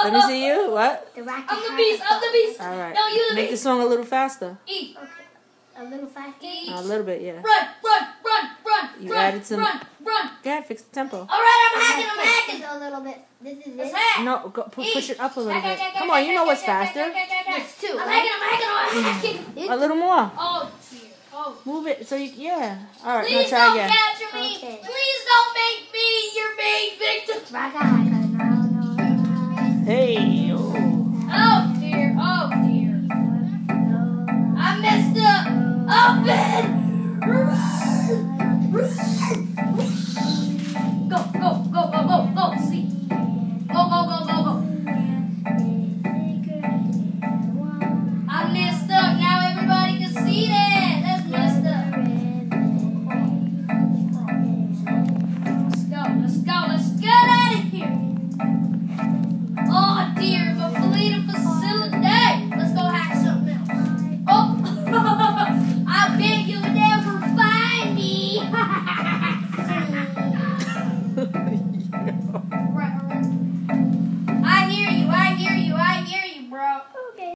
Let me see you. What? The rocket. I'm the beast. I'm the beast. All right. No, you the Make the beast. song a little faster. E. Okay. A little faster. E. A little bit, yeah. Run, run, run, run. You run, added some- Run, run. Yeah, fix the tempo. All right, I'm hacking. A little bit. This is Let's it. hack. No, push it up a little bit. Come on, you know what's faster. It's two. I'm hacking. A little more. Oh, dear. Oh. Move it so you, yeah. All right, now Please try don't again. capture me. Okay. Please don't make me your main victim. Rocket hacker. No. Hey.